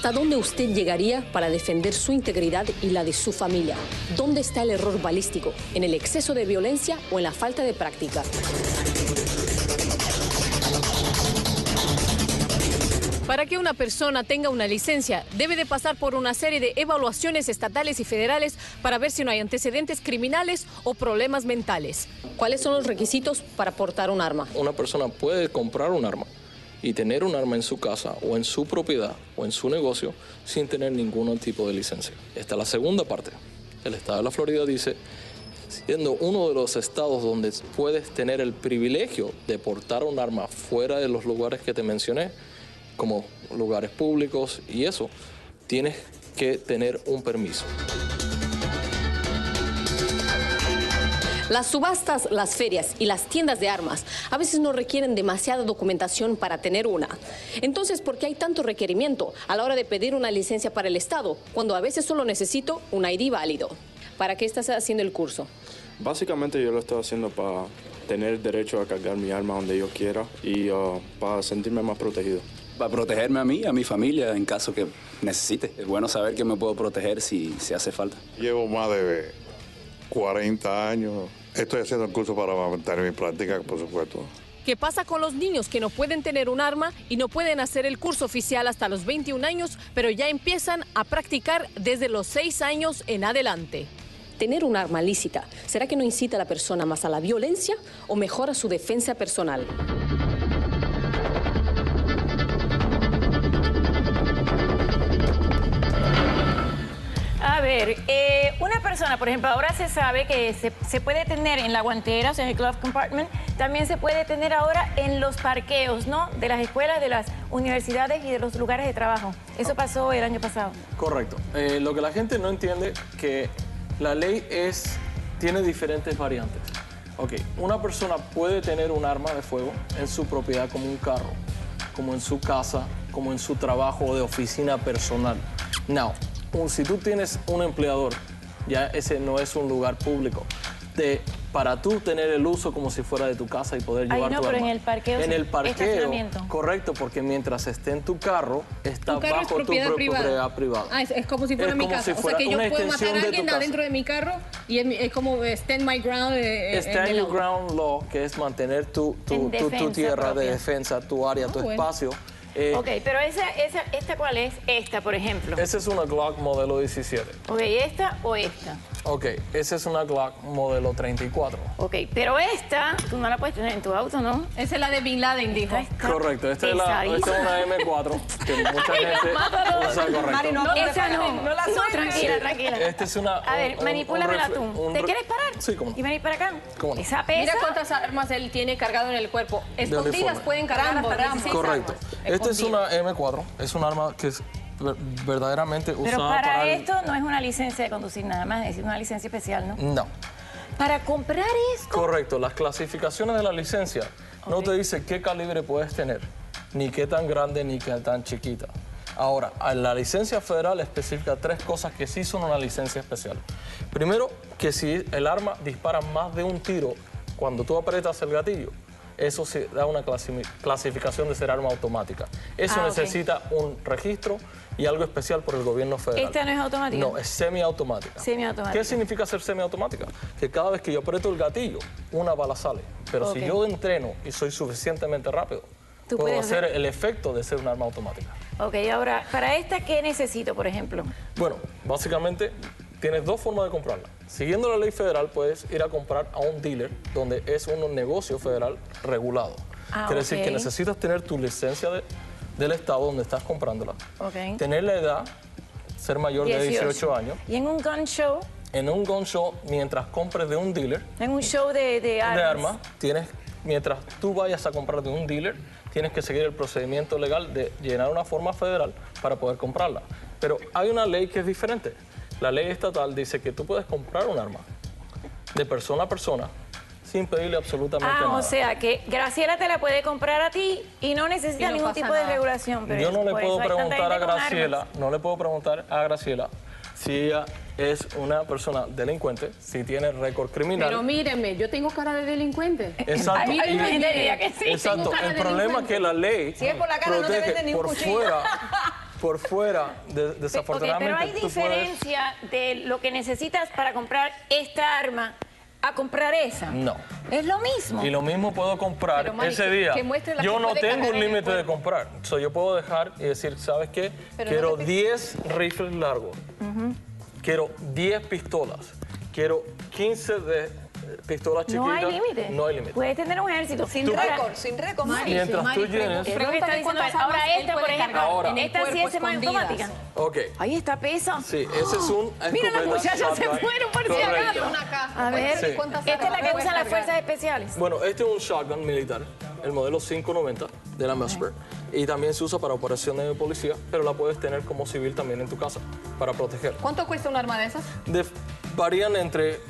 ¿Hasta dónde usted llegaría para defender su integridad y la de su familia? ¿Dónde está el error balístico? ¿En el exceso de violencia o en la falta de práctica? Para que una persona tenga una licencia, debe de pasar por una serie de evaluaciones estatales y federales para ver si no hay antecedentes criminales o problemas mentales. ¿Cuáles son los requisitos para portar un arma? Una persona puede comprar un arma y tener un arma en su casa o en su propiedad o en su negocio sin tener ningún tipo de licencia. Esta es la segunda parte. El estado de la Florida dice, siendo uno de los estados donde puedes tener el privilegio de portar un arma fuera de los lugares que te mencioné, como lugares públicos y eso, tienes que tener un permiso. Las subastas, las ferias y las tiendas de armas a veces no requieren demasiada documentación para tener una. Entonces, ¿por qué hay tanto requerimiento a la hora de pedir una licencia para el Estado, cuando a veces solo necesito un ID válido? ¿Para qué estás haciendo el curso? Básicamente yo lo estoy haciendo para tener derecho a cargar mi arma donde yo quiera y para sentirme más protegido. Para protegerme a mí, a mi familia, en caso que necesite. Es bueno saber que me puedo proteger si hace falta. Llevo más de 40 años. Estoy haciendo el curso para mantener mi práctica, por supuesto. ¿Qué pasa con los niños que no pueden tener un arma y no pueden hacer el curso oficial hasta los 21 años, pero ya empiezan a practicar desde los 6 años en adelante? ¿Tener un arma lícita, será que no incita a la persona más a la violencia o mejora su defensa personal? A ver, una persona, por ejemplo, ahora se sabe que se puede tener en la guantera, o sea, en el glove compartment, también se puede tener ahora en los parqueos, ¿no? De las escuelas, de las universidades y de los lugares de trabajo. Eso pasó el año pasado. Correcto. Lo que la gente no entiende que la ley tiene diferentes variantes. Ok, una persona puede tener un arma de fuego en su propiedad como un carro, como en su casa, como en su trabajo de oficina personal. Now, si tú tienes un empleador, ya ese no es un lugar público, para tú tener el uso como si fuera de tu casa y poder llevar tu arma. Pero en el parqueo, en el parqueo, estacionamiento. Correcto, porque mientras esté en tu carro, está bajo tu propiedad privada. Ah, es como si fuera mi casa. O sea, que yo puedo matar a alguien adentro de mi carro y es como stand my ground. Stand your ground law, que es mantener tu tierra de defensa, tu área, tu espacio. Ok, pero ¿esta cuál es? Esta, por ejemplo. Esa es una Glock modelo 17. Ok, ¿esta o esta? Ok, esa es una Glock modelo 34. Ok, pero esta, tú no la puedes tener en tu auto, ¿no? Esa es la de Bin Laden, dijo. Correcto, esta es una M4 que mucha gente usa, correcto. Mari, no, esa no la tranquila, tranquila. Esta es una... A ver, manipúlamela tú. ¿Te quieres parar? Sí, ¿cómo no? ¿Y venir para acá? ¿Cómo no? Esa pesa... Mira cuántas armas él tiene cargado en el cuerpo. Escondidas pueden cargar hasta 16 correcto. armas. Esta es una M4, es un arma que es verdaderamente usada pero para el... esto no es una licencia de conducir nada más, es una licencia especial, ¿no? No. Para comprar esto... Correcto, las clasificaciones de la licencia no te dicen qué calibre puedes tener, ni qué tan grande ni qué tan chiquita. Ahora, la licencia federal especifica 3 cosas que sí son una licencia especial. Primero, que si el arma dispara más de un tiro cuando tú aprietas el gatillo, eso sí da una clasificación de ser arma automática. Eso necesita un registro y algo especial por el gobierno federal. ¿Esta no es automática? No, es semiautomática. Semiautomática. ¿Qué significa ser semiautomática? Que cada vez que yo aprieto el gatillo, una bala sale. Pero si yo entreno y soy suficientemente rápido, puedo hacer el efecto de ser un arma automática. Ok, ahora, ¿para esta qué necesito, por ejemplo? Bueno, básicamente tienes 2 formas de comprarla. Siguiendo la ley federal, puedes ir a comprar a un dealer donde es un negocio federal regulado. Quiere decir que necesitas tener tu licencia del estado donde estás comprándola. Tener la edad, ser mayor de 18 años. ¿Y en un gun show? En un gun show, mientras compres de un dealer. En un show de armas. Mientras tú vayas a comprar de un dealer, tienes que seguir el procedimiento legal de llenar una forma federal para poder comprarla. Pero hay una ley que es diferente. La ley estatal dice que tú puedes comprar un arma de persona a persona sin pedirle absolutamente nada. O sea que Graciela te la puede comprar a ti y no necesita ningún tipo de regulación. Pero yo no le puedo preguntar a Graciela, si ella es una persona delincuente, si tiene récord criminal. Pero mírenme, yo tengo cara de delincuente. Exacto. Diría que sí. Exacto. El problema es que la ley si es por la cara, no te venden ni un cuchillo. por fuera, desafortunadamente... pero hay tú puedes- diferencia de lo que necesitas para comprar esta arma a comprar esa. No. Es lo mismo. Y lo mismo puedo comprar Pero, Mari, ese día. que muestre la Yo que no puede tengo cargar un en el límite de cuerpo. comprar. Yo puedo dejar y decir, ¿sabes qué? Pero Quiero no te 10 rifles largos. Quiero 10 pistolas. Quiero 15 de pistolas chiquitas. No hay límite. No hay límite. Puedes tener un ejército. Sin Tú- récord, sin récord. Mari. Mientras tú llenes... Es lo que está diciendo él. Ahora esta, por ejemplo, Ahora. esta sí es semiautomática. Ok. Ahí está pesa. Sí, ese es un... Mira, las escopeta muchachas se shotgun. fueron por si Correcto. acaso. A ver, Sí. esta es la que usan las fuerzas especiales. Bueno, este es un shotgun militar, el modelo 590 de la Mesper. Y también se usa para operaciones de policía, pero la puedes tener como civil también en tu casa, para proteger. ¿Cuánto cuesta un arma de esas? Varían entre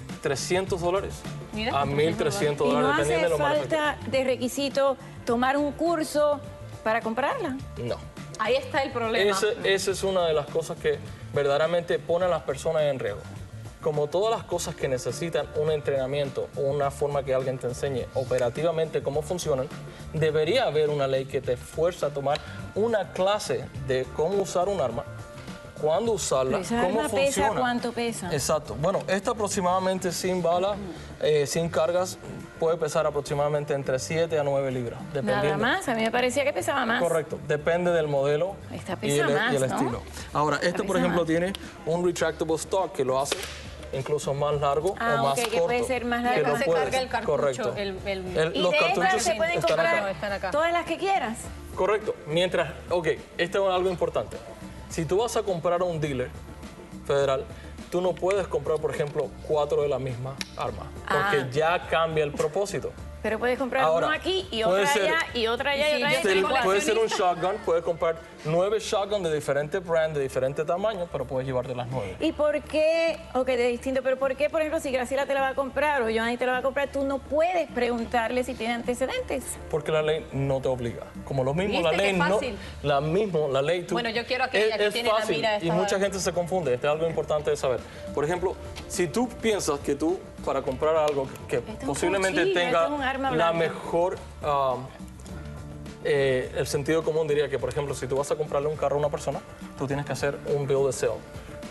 $300 Mira, a $1,300, ¿Y no dependiendo hace de lo más falta de requisito tomar un curso para comprarla? No. Ahí está el problema. Esa es una de las cosas que verdaderamente pone a las personas en riesgo. Como todas las cosas que necesitan un entrenamiento o una forma que alguien te enseñe operativamente cómo funcionan, debería haber una ley que te fuerza a tomar una clase de cómo usar un arma, cuándo usarla, Pero esa cómo arma pesa, funciona. ¿cuánto pesa? Exacto. Bueno, esta aproximadamente sin balas, sin cargas, puede pesar aproximadamente entre 7 a 9 libras, dependiendo. Nada más, a mí me parecía que pesaba más. Correcto, depende del modelo Esta y pesa el, más, y el ¿no? estilo. Ahora, este por pesa ejemplo más. tiene un retractable stock que lo hace incluso más largo Ah, o más ok, que corto. puede ser más largo. lo Se puedes- carga el cartucho, Correcto. el- Y los de estas cartuchos se pueden están acá. comprar Están acá. todas las que quieras. Correcto. Mientras, ok, esto es algo importante. Si tú vas a comprar a un dealer federal, tú no puedes comprar, por ejemplo, 4 de la misma arma, porque ya cambia el propósito. Pero puedes comprar Ahora, uno aquí y puede otra ser- allá y otra allá y Sí, otra yo allá. soy igual. Puede ser un shotgun, puedes comprar 9 shotguns de diferentes brands, de diferentes tamaños, pero puedes llevarte las 9. ¿Y por qué? Ok, de distinto, pero ¿por qué, por ejemplo, si Graciela te la va a comprar o Johnny te la va a comprar, tú no puedes preguntarle si tiene antecedentes? Porque la ley no te obliga. Como lo mismo, la ¿Viste ley qué no... fácil? La ley... Tú, Bueno, yo quiero aquella que es tiene la fácil, mira y esta- mucha gente se confunde. Esto es algo importante de saber. Por ejemplo, si tú piensas que tú, para comprar algo que es un posiblemente cuchillo, tenga esto es un arma la blanca. mejor... el sentido común diría que, por ejemplo, si tú vas a comprarle un carro a una persona, tú tienes que hacer un bill of sale,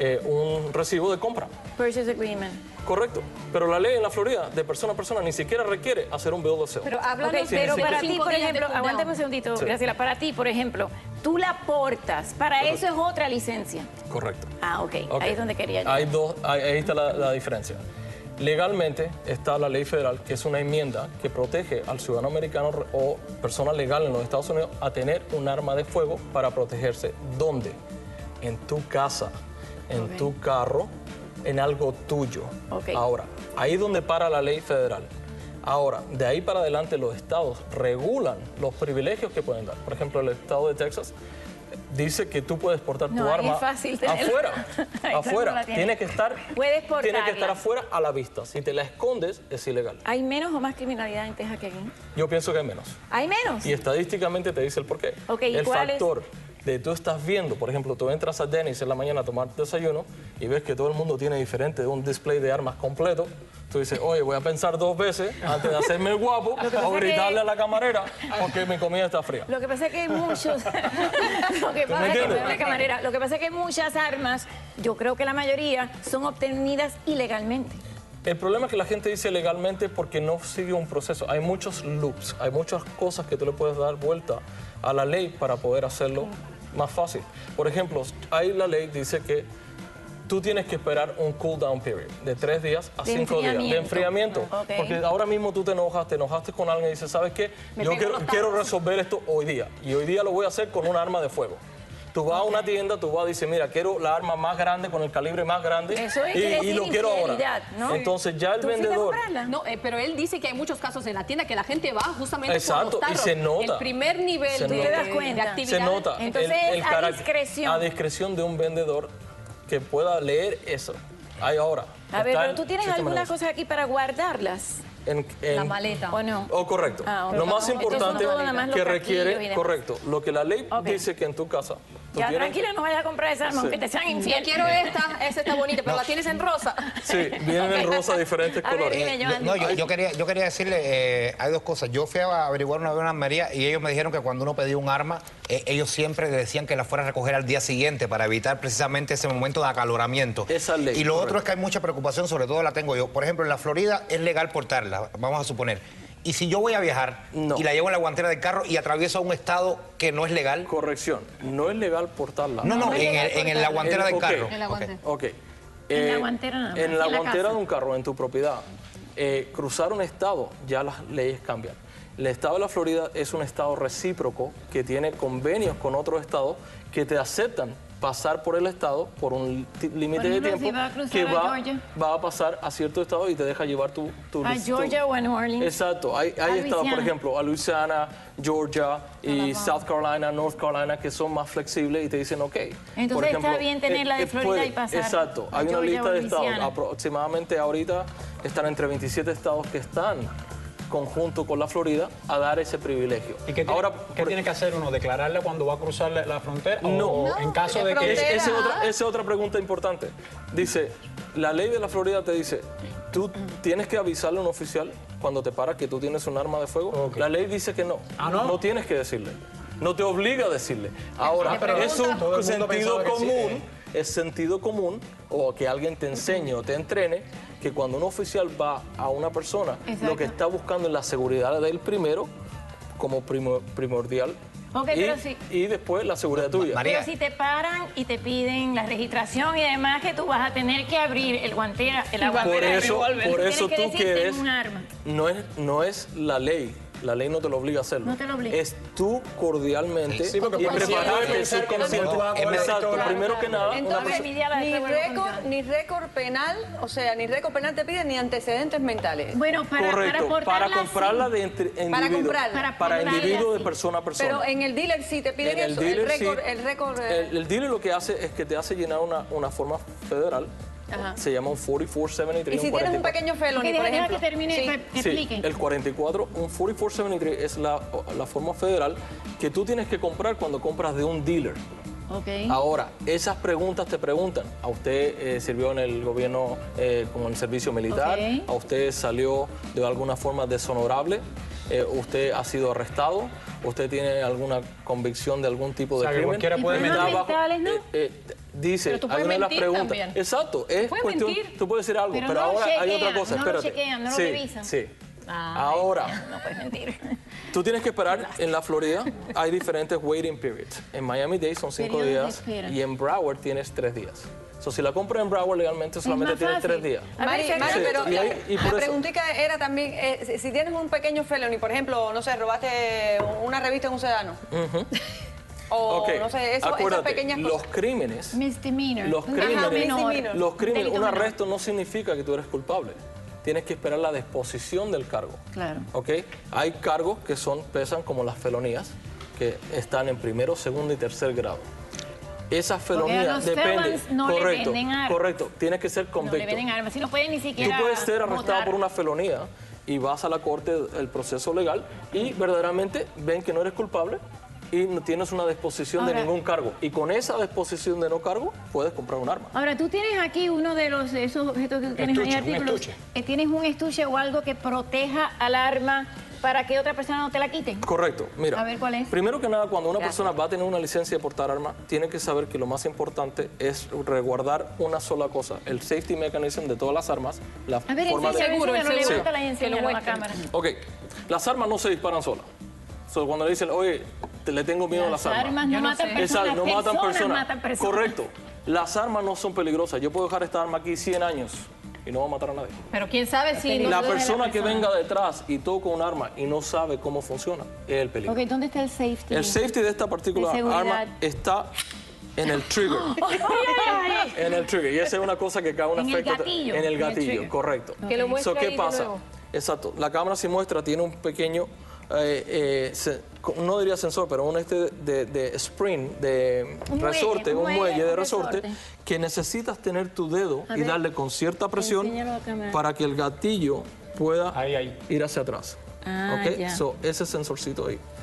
un recibo de compra. Purchase agreement. Correcto. Pero la ley en la Florida, de persona a persona, ni siquiera requiere hacer un bill of sale. Pero Ok, háblanos pero de para los ti, 5 por días de ejemplo, cooldown. aguántame un segundito, Sí. Graciela, para ti, por ejemplo, tú la portas, para eso es otra licencia. Correcto. Ah, ok, Ok. ahí es donde quería llegar. Ahí está la diferencia. Legalmente está la ley federal, que es una enmienda que protege al ciudadano americano o persona legal en los Estados Unidos a tener un arma de fuego para protegerse. ¿Dónde? En tu casa, en Ok. tu carro, en algo tuyo. Ok. Ahora, ahí es donde para la ley federal. Ahora, de ahí para adelante los estados regulan los privilegios que pueden dar. Por ejemplo, el estado de Texas dice que tú puedes portar No, tu ahí arma es fácil tenerla. afuera. Ahí no afuera. la tienes. Tiene que estar Puedes tiene que estar portarla. afuera a la vista. Si te la escondes, es ilegal. ¿Hay menos o más criminalidad en Texas que aquí? Yo pienso que hay menos. ¿Hay menos? Y estadísticamente te dice el porqué. Ok, ¿y el cuál es? factor de tú estás viendo, por ejemplo, tú entras a Denny's en la mañana a tomar desayuno y ves que todo el mundo tiene diferente, un display de armas completo. Tú dices, oye, voy a pensar 2 veces antes de hacerme el guapo pasa o es que- gritarle a la camarera porque mi comida está fría. Lo que pasa es que hay muchos. lo que ¿Tú pasa me es que, entiendes? perdón, camarera, lo que pasa es que muchas armas, yo creo que la mayoría, son obtenidas ilegalmente. El problema es que la gente dice legalmente porque no sigue un proceso. Hay muchos loops, hay muchas cosas que tú le puedes dar vuelta a la ley para poder hacerlo más fácil. Por ejemplo, ahí la ley dice que tú tienes que esperar un cool down period de 3 días a De 5 días de enfriamiento. Ok. Porque ahora mismo tú te enojaste con alguien y dices, ¿sabes qué? Me Yo pego quiero, unos quiero tacos. resolver esto hoy día. Y hoy día lo voy a hacer con un arma de fuego. Tú vas a una tienda, tú vas y dices, mira, quiero la arma más grande, con el calibre más grande. Eso es y, que decir y lo quiero ahora. infidelidad, ¿no? Entonces ya el ¿Tú fuiste a vendedor... comprarla? No, pero él dice que hay muchos casos en la tienda que la gente va justamente Exacto, por los y tarros. se nota. El primer nivel Se de, nota. ¿Te das de cuenta? actividad. Se nota. Entonces, a carácter- discreción. A discreción de un vendedor que pueda leer eso. Hay ahora. A ver, Está pero el tú tienes sistema alguna negocio. cosa aquí para guardarlas, La maleta. ¿o no? Oh, correcto. Ah, ok. Lo más Entonces son importante todo nada más los que casquillos y requiere, demás. correcto, lo que la ley Ok. dice que en tu casa Ya, tranquila, no vayas a comprar esa arma, Sí. aunque te sean Yo infieles. quiero esta está bonita, pero la tienes en rosa. Sí, vienen en rosa diferentes A ver, colores. dime, Joanny. No, yo quería decirle, hay dos cosas. Yo fui a averiguar una vez en una armería y ellos me dijeron que cuando uno pedía un arma, ellos siempre decían que la fuera a recoger al día siguiente para evitar precisamente ese momento de acaloramiento. Esa ley, Y lo correcto. otro es que hay mucha preocupación, sobre todo la tengo yo. Por ejemplo, en la Florida es legal portarla, vamos a suponer. Y si yo voy a viajar No. y la llevo en la guantera del carro y atravieso a un estado que no es legal. Corrección, no es legal portarla. No, es legal en la guantera del ok. carro. En la guantera. Ok. En la guantera nada más, En la en la guantera casa. de un carro, en tu propiedad, cruzar un estado, ya las leyes cambian. El estado de la Florida es un estado recíproco que tiene convenios con otros estados que te aceptan pasar por el estado por un límite de ejemplo, tiempo si va a cruzar que a Georgia. va a pasar a cierto estado y te deja llevar tu A Georgia o a New Orleans. Exacto, hay estados, por Luisiana. ejemplo, a Louisiana, Georgia y South Carolina, North Carolina, que son más flexibles y te dicen, ok. Entonces por ejemplo, está bien tener la de Florida y pasar Exacto, a hay una Georgia lista o de estados, Louisiana. aproximadamente ahorita están entre 27 estados que están conjunto con la Florida a dar ese privilegio. ¿Y qué tiene que hacer uno? ¿Declararle cuando va a cruzar la frontera? No. O en caso de frontera. que... Esa es otra pregunta importante. Dice, la ley de la Florida te dice, tú tienes que avisarle a un oficial cuando te para que tú tienes un arma de fuego. Ok. La ley dice que no. Ah, ¿no? No tienes que decirle. No te obliga a decirle. Ahora, pero es todo el un mundo sentido pensaba que sí. común, es sentido común, o que alguien te enseñe o te entrene, que cuando un oficial va a una persona, Exacto. lo que está buscando es la seguridad de él primero, como primordial, Ok, pero sí. y después la seguridad tuya. María. Pero si te paran y te piden la registración y además que tú vas a tener que abrir el guantera, la Por guantera del eso, revólver. por Tienes eso que tú decir, que "Tengo eres, un arma". no es la ley. La ley no te lo obliga a hacerlo. No te lo obliga. Es tú cordialmente Sí, porque y cualquiera prepararte puede pensar que subconsciente. cuando tú vas a coger Exacto. pistola- Primero que nada, una Entonces, persona... remediar la Ni de récord, ni récord penal, o sea, ni récord penal te piden ni antecedentes mentales. Bueno, Correcto, para portarla comprarla sí. de individuo. comprarla. Para Para individuo de sí. persona a persona. Pero en el dealer sí te piden En eso, dealer, sí. el récord. El dealer lo que hace es que te hace llenar una forma federal. Se llama un 4473. y si tienes un 44. pequeño felony, Ok, por deja ejemplo. que termine, Sí. que Sí, explique. el 44, un 4473 es la forma federal que tú tienes que comprar cuando compras de un dealer. Ok. Ahora, esas preguntas te preguntan. A usted sirvió en el gobierno como en el servicio militar, Ok. a usted salió de alguna forma deshonorable, usted ha sido arrestado, usted tiene alguna convicción de algún tipo O sea, de que crimen. cualquiera puede Está mentir. bajo- Mentales, ¿no? dice, Pero tú hay puedes una de las mentir preguntas. también. Exacto, es Puedes cuestión, mentir. tú puedes decir algo, Pero pero no lo ahora hay otra chequean, cosa, no lo espérate. chequean, no lo sí, revisan. sí. Ay, Ahora, no puedes mentir. tú tienes que esperar en la Florida, hay diferentes waiting periods. En Miami-Dade son 5 Periodos de días espera. y en Broward tienes 3 días. So, si la compras en Broward legalmente solamente más tienes fácil. 3 días. A ver, Mari, se- Mari, Sí, pero y la, ahí- y por la eso- preguntita era también, si tienes un pequeño felony, por ejemplo, no sé, robaste una revista en un sedano. O Ok, no sé, esas acuérdate, pequeñas los cosas. crímenes, Misdemeanor. Los Un crímenes- delito menor. Misdemeanor. los crímenes, Delito un menor. arresto no significa que tú eres culpable. Tienes que esperar la disposición del cargo. Claro. ¿Ok? Hay cargos que pesan como las felonías, que están en primero, segundo y tercer grado. Esas Porque a felonías los dependen. felons no le Correcto, venden armas. correcto. Tienes que ser No le convicto. venden armas. Si no pueden ni Tú siquiera puedes ser arrestado votar. por una felonía y vas a la corte, el proceso legal, y verdaderamente ven que no eres culpable y no tienes una disposición de Ahora- ningún cargo. Y con esa disposición de no cargo, puedes comprar un arma. Ahora, tú tienes aquí uno de esos objetos que tú tienes ahí, Estuche, un artículos. estuche. ¿Tienes un estuche o algo que proteja al arma para que otra persona no te la quite? Correcto, mira. A ver, ¿cuál es? Primero que nada, cuando una persona va a tener una licencia de portar arma, tiene que saber que lo más importante es resguardar una sola cosa, el safety mechanism de todas las armas, la A ver, forma de... enséñalo, el seguro. levántala y Que lo enséñalo a la muestren. cámara. Ok, las armas no se disparan solas. So, cuando le dicen, oye, le tengo miedo a las armas. no Yo no matan sé. personas, Exacto, no matan personas. matan personas. Correcto. Las armas no son peligrosas. Yo puedo dejar esta arma aquí 100 años y no va a matar a nadie. Pero quién sabe si... La duda de la persona que persona. venga detrás y toca un arma y no sabe cómo funciona es el peligro. Ok, ¿dónde está el safety? El safety de esta particular De seguridad. arma está en el trigger. En el trigger. Y esa es una cosa que causa un En el efecto. gatillo. En el En el gatillo, trigger. correcto. Que lo muestre ¿Qué ahí de pasa? nuevo. Exacto. La cámara si muestra tiene un pequeño, no diría sensor, pero un de spring, de Un muelle, resorte, un un muelle de un resorte, resorte. que necesitas tener tu dedo A y ver, darle con cierta presión enséñalo a la cámara. para que el gatillo pueda Ahí. ir hacia atrás. Ah, ¿Ok? ya. So, ese sensorcito ahí.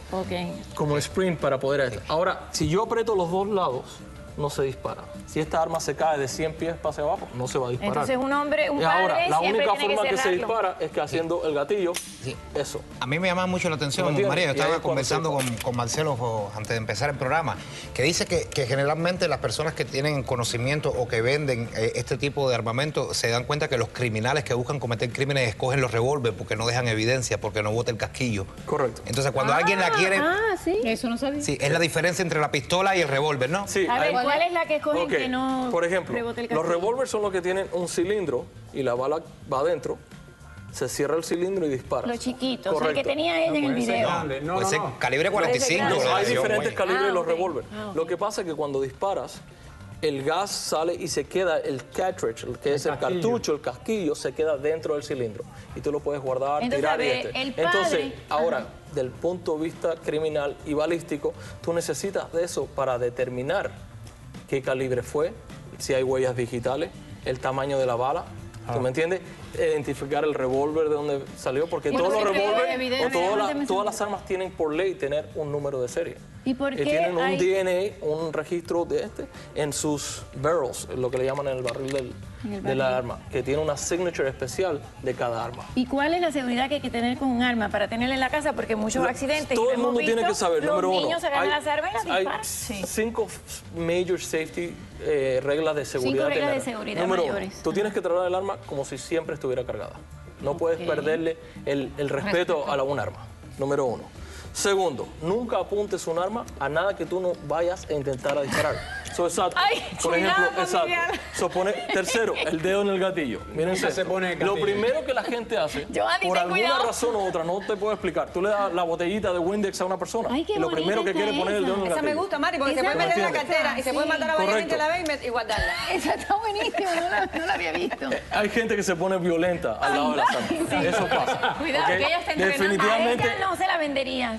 como sprint para poder... Ahora, si yo aprieto los dos lados, no se dispara. Si esta arma se cae de 100 pies para hacia abajo, no se va a disparar. Entonces un padre ahora, la siempre única tiene forma que se cerrarlo. dispara es que haciendo el gatillo, eso. A mí me llama mucho la atención, María, yo estaba conversando con Marcelo antes de empezar el programa, que dice que generalmente las personas que tienen conocimiento o que venden este tipo de armamento se dan cuenta que los criminales que buscan cometer crímenes escogen los revólveres porque no dejan evidencia, porque no bota el casquillo. Correcto. Entonces cuando alguien la quiere... sí. Eso no sabía. Sí, es la diferencia entre la pistola y el revólver, ¿no? Sí. A ver, ¿cuál es la que escogen Okay. que no Por ejemplo, rebote el los castillo? revólveres son los que tienen un cilindro y la bala va adentro, se cierra el cilindro y dispara. Los chiquitos, el Correcto. que tenía ella en el video. Puede ser calibre 45. No, hay ¿no? diferentes calibres de los ok. revólveres. Lo que pasa es que cuando disparas, el gas sale y se queda, el cartridge, que es el cartucho, el casquillo, se queda dentro del cilindro. Y tú lo puedes guardar, Entonces, tirar a ver, y el padre- Entonces, ahora, del punto de vista criminal y balístico, tú necesitas de eso para determinar qué calibre fue, si hay huellas digitales, el tamaño de la bala. ¿Tú me entiendes? Identificar el revólver de donde salió, porque todos los revólveres o todas las armas tienen por ley tener un número de serie. ¿Y por qué tienen un hay- DNA, un registro de en sus barrels, lo que le llaman en el barril de la arma, que tiene una signature especial de cada arma. ¿Y cuál es la seguridad que hay que tener con un arma para tenerla en la casa? Porque muchos accidentes Todo que el hemos mundo tiene visto, que saber, los número uno, niños agarran las armas y las hay disparan. Sí. 5 major safety reglas de seguridad. 5 reglas de arma. seguridad Número uno, mayores. tú tienes que tratar el arma como si siempre estuviera cargada. No puedes perderle el respeto a un arma. Número uno. Segundo, nunca apuntes un arma a nada que tú no vayas a intentar a disparar. Exacto. Ay, Por cuidado, ejemplo, exacto. Miguel. Tercero, el dedo en el gatillo. Mírense. Se pone el Lo gatillo. primero que la gente hace, Giovanni, por ten alguna cuidado. razón u otra, no te puedo explicar. Tú le das la botellita de Windex a una persona. Ay, qué y lo bonita primero que está quiere poner es el dedo en el Esa gatillo. me gusta, Mari, porque Esa se puede me meter en la gusta. cartera y se puede matar a varias gente Correcto. a la vez y guardarla. Esa está buenísima, no la había visto. Hay gente que se pone violenta al lado de las armas. Eso pasa. Cuidado, ¿ok? que ella está entrenando. Definitivamente. A ella no se la venderías.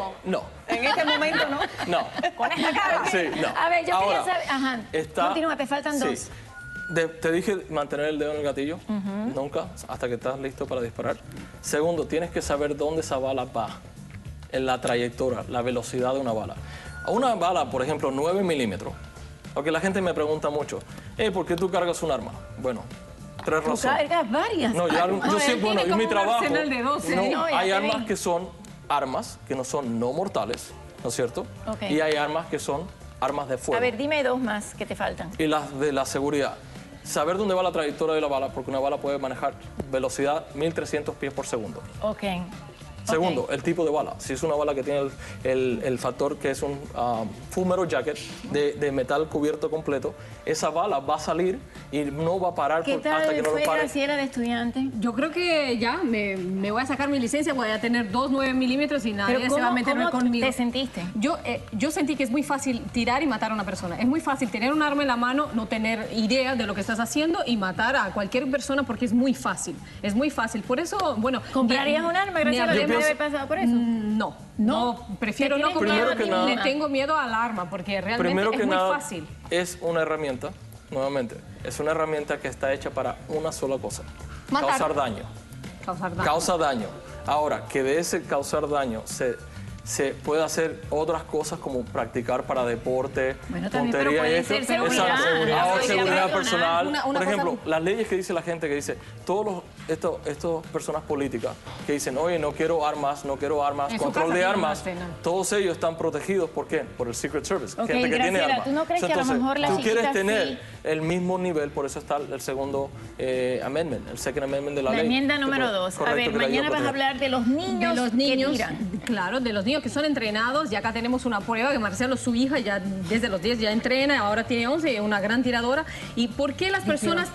No. En este momento no. No. Con esta cara. Sí, no. A ver, yo Ahora, quería saber. Ajá. Continúa, te faltan sí. dos. Te dije mantener el dedo en el gatillo, nunca, hasta que estás listo para disparar. Segundo, tienes que saber dónde esa bala va, en la trayectoria, la velocidad de una bala. A una bala, por ejemplo, 9 milímetros, porque la gente me pregunta mucho, ¿por qué tú cargas un arma? Bueno, 3 Tú razones. cargas varias. No, yo sí, bueno, es mi trabajo. de 12. No, No, ya hay te armas vi. que son armas que no son no mortales, ¿no es cierto? Ok. Y hay armas que son armas de fuego. A ver, dime dos más que te faltan. Y las de la seguridad. Saber dónde va la trayectoria de la bala, porque una bala puede manejar velocidad 1300 pies por segundo. Ok. Segundo, el tipo de bala. Si es una bala que tiene el factor que es un full metal jacket de metal cubierto completo, esa bala va a salir y no va a parar ¿Qué hasta tal que no fue lo pare. Graciela de estudiante? Yo creo que ya me voy a sacar mi licencia, voy a tener 2 9 milímetros y nadie Pero se va a meterme ¿cómo conmigo. te sentiste? Yo sentí que es muy fácil tirar y matar a una persona. Es muy fácil tener un arma en la mano, no tener idea de lo que estás haciendo y matar a cualquier persona porque es muy fácil. Es muy fácil. Por eso, bueno... ¿Comprarías un arma, Graciela? Yo ¿Debe pienso- haber pasado por eso? No, prefiero ¿Te no tienes comprar. miedo a ti misma? Le tengo miedo al arma porque realmente Primero es que muy nada, fácil. es una herramienta, nuevamente, es una herramienta que está hecha para una sola cosa, Matar. causar daño. Causar daño. Causa daño. Ahora, que de ese causar daño se puede hacer otras cosas como practicar para deporte, Bueno, también, pero tontería y puede esto. ser seguridad. Exacto. Seguridad Ahora, personal. seguridad personal. Una Por cosa- ejemplo, las leyes que dice la gente que dice, estos personas políticas que dicen, oye, no quiero armas, En su control casa de tienen armas, arsenal. todos ellos están protegidos, ¿por qué? Por el Secret Service, Ok, gente que tiene Graciela, armas. ¿tú no crees que a lo Entonces, mejor las tú quieres chiquitas tener sí? el mismo nivel, por eso está el segundo amendment, el second amendment de la La ley. enmienda Que número por- 2. A correcto, ver, que la ayuda mañana a vas a proteger. hablar de los niños, De los niños, que tiran. claro, de los niños que son entrenados. Ya acá tenemos una prueba que Marcelo, su hija, ya desde los 10 ya entrena, ahora tiene 11, es una gran tiradora. ¿Y por qué las personas,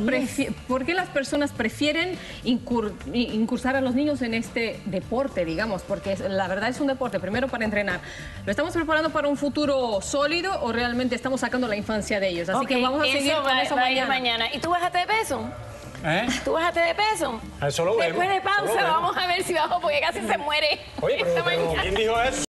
prefieren incursar a los niños en este deporte, digamos? Porque la verdad es un deporte, primero para entrenar. ¿Lo estamos preparando para un futuro sólido o realmente estamos sacando la infancia de ellos? Así Ok, que vamos a seguir con eso va a ir mañana. ¿Y tú bajaste de peso? ¿Eh? ¿Tú bajaste de peso? Eso lo vemos. Después de eso lo pausa vemos. vamos a ver si bajo porque casi se muere Oye, esta pero mañana. ¿quién dijo eso?